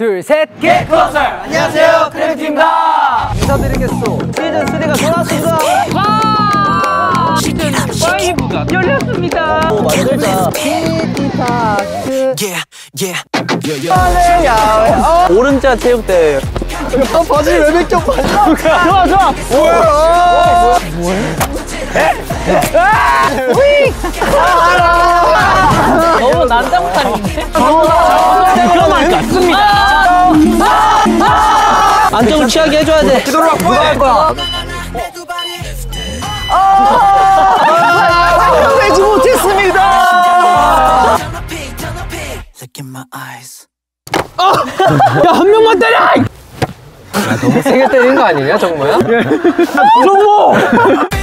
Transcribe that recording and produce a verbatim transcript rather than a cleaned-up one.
둘, 셋, Get Closer! 안녕하세요, 크래프트입니다. 인사드리겠소. 시즌 쓰리가 돌아왔습니다. 와! 시즌 파이브가 열렸습니다. 오, 만들자. 키티파크. Yeah, yeah. 야, 오른자 체육대회. 아, 바지 왜 벗겨? 좋아, 좋아. 뭐야? 뭐야? 너무 난장판인데? 위험할 것 같습니다. 안정을 취하게 해줘야 돼. 기도를 막 누가 할 거야? 해지 못했습니다. Look in my eyes. 야, 한 명만 때려! 야, 너무 세게 때리는 거 아니냐, 정모야? 정모!